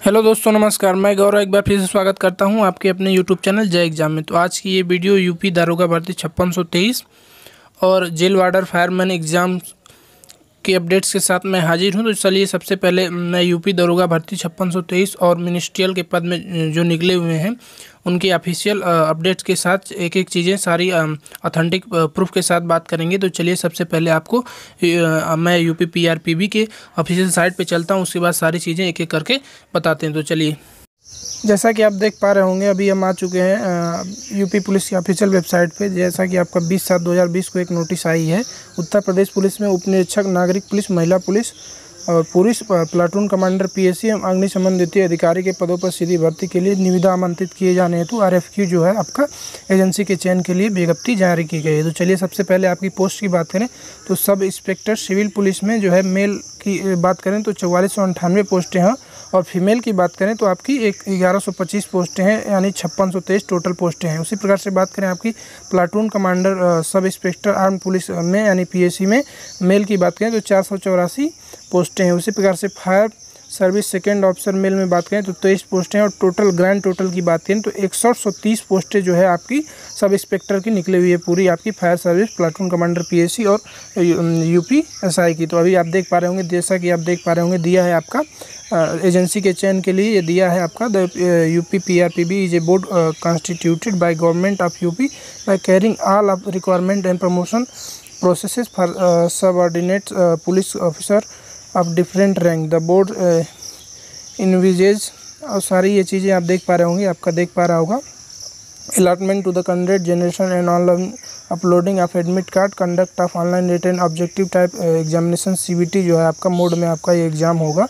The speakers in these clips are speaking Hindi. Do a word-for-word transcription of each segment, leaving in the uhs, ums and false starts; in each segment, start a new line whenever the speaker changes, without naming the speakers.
हेलो दोस्तों, नमस्कार। मैं गौरव एक बार फिर से स्वागत करता हूं आपके अपने यूट्यूब चैनल जय एग्जाम में। तो आज की ये वीडियो यूपी दारोगा भर्ती छप्पन सौ तेईस और जेल वार्डर फायरमैन एग्ज़ाम के अपडेट्स के साथ मैं हाजिर हूं। तो चलिए सबसे पहले मैं यूपी दारोगा भर्ती छप्पन सौ तेईस और मिनिस्ट्रियल के पद में जो निकले हुए हैं उनके ऑफिशियल अपडेट्स के साथ एक एक चीज़ें सारी ऑथेंटिक प्रूफ के साथ बात करेंगे। तो चलिए सबसे पहले आपको मैं यूपी पीआरपीबी के ऑफिशियल साइट पे चलता हूँ, उसके बाद सारी चीज़ें एक एक करके बताते हैं। तो चलिए, जैसा कि आप देख पा रहे होंगे अभी हम आ चुके हैं यूपी पुलिस की ऑफिशियल वेबसाइट पे। जैसा कि आपका बीस सात दो हज़ार बीस को एक नोटिस आई है उत्तर प्रदेश पुलिस में उप निरीक्षक नागरिक पुलिस, महिला पुलिस और पुलिस प्लाटून कमांडर, पीएससी एवं अग्निशमन द्वितीय अधिकारी के पदों पर सीधी भर्ती के लिए निविदा आमंत्रित किए जाने हेतु आरएफक्यू जो है आपका एजेंसी के चयन के लिए विज्ञप्ति जारी की गई है। तो चलिए सबसे पहले आपकी पोस्ट की बात करें तो सब इंस्पेक्टर सिविल पुलिस में जो है मेल की बात करें तो चौवालीस सौ अंठानवे पोस्टें हैं और फीमेल की बात करें तो आपकी एक ग्यारह सौ पच्चीस पोस्टें हैं, यानी छप्पन सौ तेईस टोटल पोस्टें हैं। उसी प्रकार से बात करें आपकी platoon commander sub inspector arm police में यानी पीएसी में मेल की बात करें तो चार सौ चौरासी पोस्टें हैं। उसी प्रकार से fire service second officer male में बात करें तो तेईस पोस्टें हैं और टोटल ग्रैंड टोटल की बात करें तो इकसठ सौ तीस पोस्टें जो है आपकी सब इंस्पेक्टर की निकली हुई है पूरी आपकी fire service, platoon commander, PAC और यूपी एसआई की। तो अभी आप देख पा रहे होंगे, जैसा कि आप देख पा रहे होंगे दिया है आपका एजेंसी के चयन के लिए ये दिया है आपका the UP PRPB is a board constituted by government of UP by carrying all of requirement and promotion processes for subordinate police officer of different rank the board envisages और सारी ये चीज़ें आप देख पा रहे होंगे, आपका देख पा रहा होगा। Allotment to the candidate generation and online uploading of admit card, conduct of online written objective type examination CBT जो है आपका मोड में आपका ये एग्ज़ाम होगा।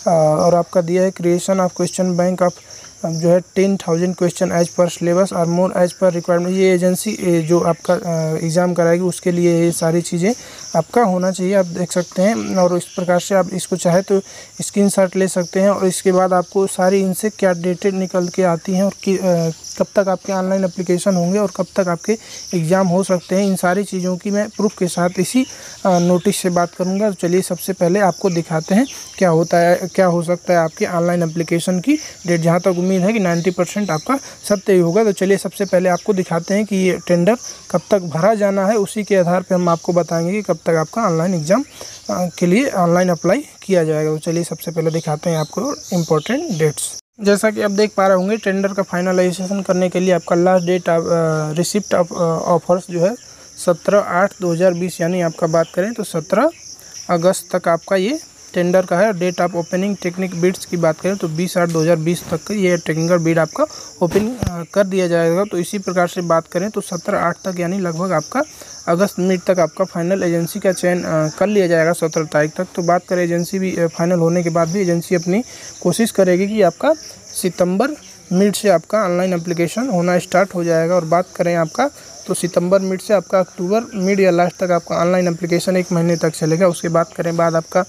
और आपका दिया है creation of question bank of जो है ten thousand question as per syllabus और मोर एज पर रिक्वायरमेंट। ये एजेंसी जो आपका एग्ज़ाम कराएगी उसके लिए ये सारी चीज़ें आपका होना चाहिए, आप देख सकते हैं। और इस प्रकार से आप इसको चाहे तो स्क्रीनशॉट ले सकते हैं और इसके बाद आपको सारी इनसे क्या डेटेड निकल के आती हैं और कि कब तक आपके ऑनलाइन एप्लीकेशन होंगे और कब तक आपके एग्ज़ाम हो सकते हैं, इन सारी चीज़ों की मैं प्रूफ के साथ इसी नोटिस से बात करूंगा। तो चलिए सबसे पहले आपको दिखाते हैं क्या होता है, क्या हो सकता है आपके ऑनलाइन एप्लीकेशन की डेट। जहाँ तक उम्मीद है कि नब्बे परसेंट आपका सत्य ही होगा। तो चलिए सबसे पहले आपको दिखाते हैं कि ये टेंडर कब तक भरा जाना है, उसी के आधार पर हम आपको बताएंगे कि कब तक आपका ऑनलाइन एग्ज़ाम के लिए ऑनलाइन अप्लाई किया जाएगा। तो चलिए सबसे पहले दिखाते हैं आपको इम्पोर्टेंट डेट्स। जैसा कि आप देख पा रहे होंगे टेंडर का फाइनलाइजेशन करने के लिए आपका last date receipt of offers जो है सत्रह आठ दो हज़ार बीस यानी आपका बात करें तो सत्रह अगस्त तक आपका ये टेंडर का है। Date of opening technic bids की बात करें तो बीस आठ दो हज़ार बीस तक का ये टेक्निकल बिड आपका ओपन कर दिया जाएगा। तो इसी प्रकार से बात करें तो सत्रह आठ तक यानी लगभग आपका अगस्त मिड तक आपका फाइनल एजेंसी का चयन कर लिया जाएगा सत्रह तारीख तक। तो बात करें एजेंसी भी फाइनल होने के बाद भी एजेंसी अपनी कोशिश करेगी कि आपका सितंबर मिड से आपका ऑनलाइन एप्लीकेशन होना स्टार्ट हो जाएगा। और बात करें आपका तो सितंबर मिड से आपका अक्टूबर मिड या लास्ट तक आपका ऑनलाइन एप्लीकेशन एक महीने तक चलेगा। उसके बाद करें बाद आपका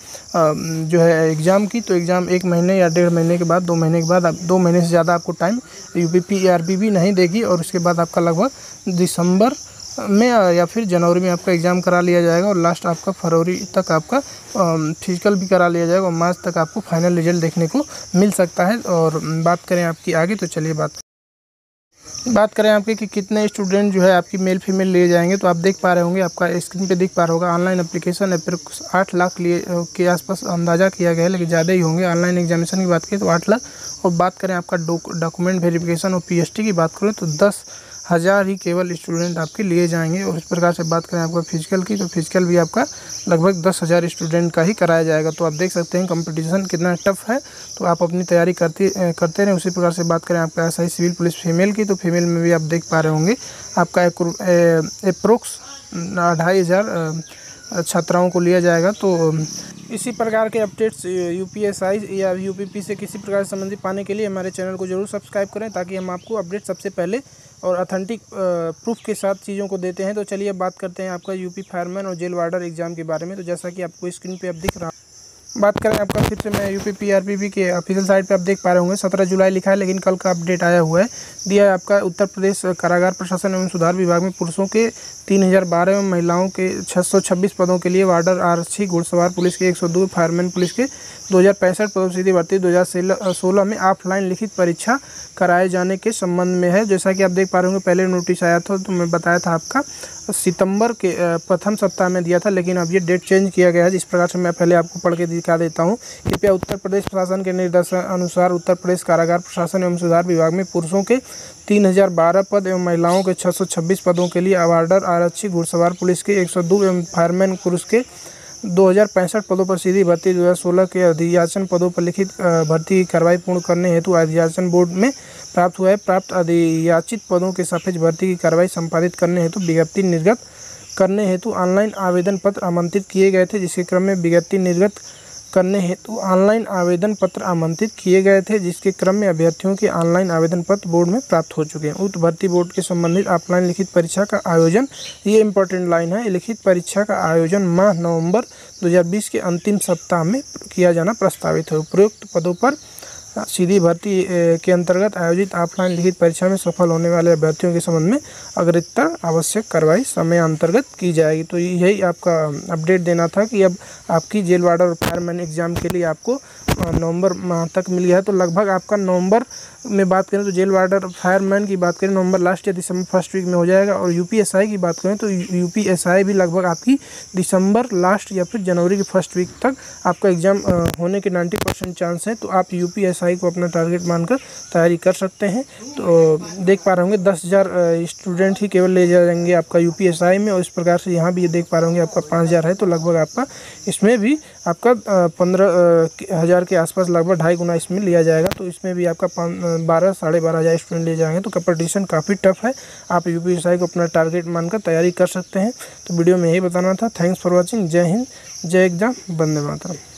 जो है एग्ज़ाम की तो एग्ज़ाम एक महीने या डेढ़ महीने के बाद, दो महीने के बाद, दो महीने से ज़्यादा आपको टाइम यूपी पीआरपीबी नहीं देगी। और उसके बाद आपका लगभग दिसंबर में या फिर जनवरी में आपका एग्ज़ाम करा लिया जाएगा और लास्ट आपका फरवरी तक आपका फिजिकल भी करा लिया जाएगा और मार्च तक आपको फाइनल रिजल्ट देखने को मिल सकता है। और बात करें आपकी आगे तो चलिए बात बात करें आपके कि कितने स्टूडेंट जो है आपकी मेल फीमेल लिए जाएंगे। तो आप देख पा रहे होंगे, आपका स्क्रीन पे दिख पा रहा होगा ऑनलाइन एप्लीकेशन अप्रोक्स आठ लाख लिए के आसपास अंदाज़ा किया गया है, लेकिन ज़्यादा ही होंगे। ऑनलाइन एग्जामिनेशन की बात करें तो आठ लाख और बात करें आपका डॉक्यूमेंट वेरिफिकेशन और पीएसटी की बात करें तो दस हज़ार ही केवल स्टूडेंट आपके लिए जाएंगे। और इस प्रकार से बात करें आपका फिजिकल की तो फिजिकल भी आपका लगभग दस हज़ार स्टूडेंट का ही कराया जाएगा। तो आप देख सकते हैं कंपटीशन कितना टफ है, तो आप अपनी तैयारी करते करते रहें। उसी प्रकार से बात करें आपका एसआई सिविल पुलिस फीमेल की तो फीमेल में भी आप देख पा रहे होंगे आपका अप्रोक्स ढाई हज़ार छात्राओं को लिया जाएगा। तो इसी प्रकार के अपडेट्स यूपीएसआई या यूपीपी से किसी प्रकार से संबंधित पाने के लिए हमारे चैनल को जरूर सब्सक्राइब करें, ताकि हम आपको अपडेट सबसे पहले और ऑथेंटिक प्रूफ के साथ चीज़ों को देते हैं। तो चलिए अब बात करते हैं आपका यूपी फायरमैन और जेल वार्डर एग्ज़ाम के बारे में। तो जैसा कि आपको स्क्रीन पे अब दिख रहा बात करें आपका फिर से मैं यूपी पीआरपीपी के ऑफिशियल साइट पे आप देख पा रहे होंगे सत्रह जुलाई लिखा है, लेकिन कल का अपडेट आया हुआ है दिया है आपका उत्तर प्रदेश कारागार प्रशासन एवं सुधार विभाग में पुरुषों के तीन हज़ार बारह एवं महिलाओं के छः सौ छब्बीस पदों के लिए वार्डर, आरक्षी, घुड़सवार पुलिस के एक सौ दो, फायरमैन पुलिस के दो हज़ार पैंसठ पदों सीधी भर्ती दो हज़ार सोलह में ऑफलाइन लिखित परीक्षा कराए जाने के संबंध में है। जैसा कि आप देख पा रहे होंगे पहले नोटिस आया था तो मैं बताया था आपका सितंबर के प्रथम सप्ताह में दिया था, लेकिन अब ये डेट चेंज किया गया है। जिस प्रकार से मैं पहले आपको पढ़ के दिखा देता हूँ। कृपया उत्तर प्रदेश प्रशासन के निर्देशानुसार उत्तर प्रदेश कारागार प्रशासन एवं सुधार विभाग में पुरुषों के तीन हज़ार बारह पद एवं महिलाओं के छः सौ छब्बीस पदों के लिए वार्डर, आरक्षी, घुड़सवार पुलिस के एक सौ दो एवं फायरमैन पुरुष के दो हज़ार पैंसठ पदों पर सीधी भर्ती दो हज़ार सोलह के अधियाचन पदों पर लिखित भर्ती की कार्रवाई पूर्ण करने हेतु अधियाचन बोर्ड में प्राप्त हुआ है। प्राप्त अधियाचित पदों के सापेक्ष भर्ती की कार्रवाई संपादित करने हेतु विज्ञप्ति निर्गत करने हेतु ऑनलाइन आवेदन पत्र आमंत्रित किए गए थे, जिसके क्रम में विज्ञप्ति निर्गत करने हेतु ऑनलाइन आवेदन पत्र आमंत्रित किए गए थे, जिसके क्रम में अभ्यर्थियों के ऑनलाइन आवेदन पत्र बोर्ड में प्राप्त हो चुके हैं। उक्त भर्ती बोर्ड के संबंधित ऑफलाइन लिखित परीक्षा का आयोजन, ये इंपॉर्टेंट लाइन है, लिखित परीक्षा का आयोजन माह नवंबर दो हज़ार बीस के अंतिम सप्ताह में किया जाना प्रस्तावित है। उपरोक्त पदों पर सीधी भर्ती के अंतर्गत आयोजित ऑफलाइन लिखित परीक्षा में सफल होने वाले अभ्यर्थियों के संबंध में अग्रितर आवश्यक कार्रवाई समय अंतर्गत की जाएगी। तो यही आपका अपडेट देना था कि अब आपकी जेल वार्डर और फायरमैन एग्जाम के लिए आपको नवंबर माह तक मिल गया है। तो लगभग आपका नवंबर में बात करें तो जेल वार्डर फायरमैन की बात करें नवंबर लास्ट या दिसंबर फर्स्ट वीक में हो जाएगा, और यूपीएसआई की बात करें तो यूपीएसआई भी लगभग आपकी दिसंबर लास्ट या फिर जनवरी के फर्स्ट वीक तक आपका एग्ज़ाम होने के नब्बे परसेंट चांस है। तो आप यूपीएसआई को अपना टारगेट मानकर तैयारी कर सकते हैं। तो देख पा रहे होंगे दस हज़ार स्टूडेंट ही केवल ले जाएंगे आपका यूपीएसआई में, और इस प्रकार से यहाँ भी ये देख पा रहे होंगे आपका पाँच हज़ार है, तो लगभग आपका इसमें भी आपका पंद्रह हज़ार के आसपास लगभग ढाई गुना इसमें लिया जाएगा। तो इसमें भी आपका बारह साढ़े बारह हज़ार स्टूडेंट ले जाएंगे। तो कंपटीशन काफ़ी टफ है, आप यूपीएसआई को अपना टारगेट मानकर तैयारी कर सकते हैं। तो वीडियो में यही बताना था। Thanks for watching. जय हिंद, जय एग्जाम, वंदे मातरम।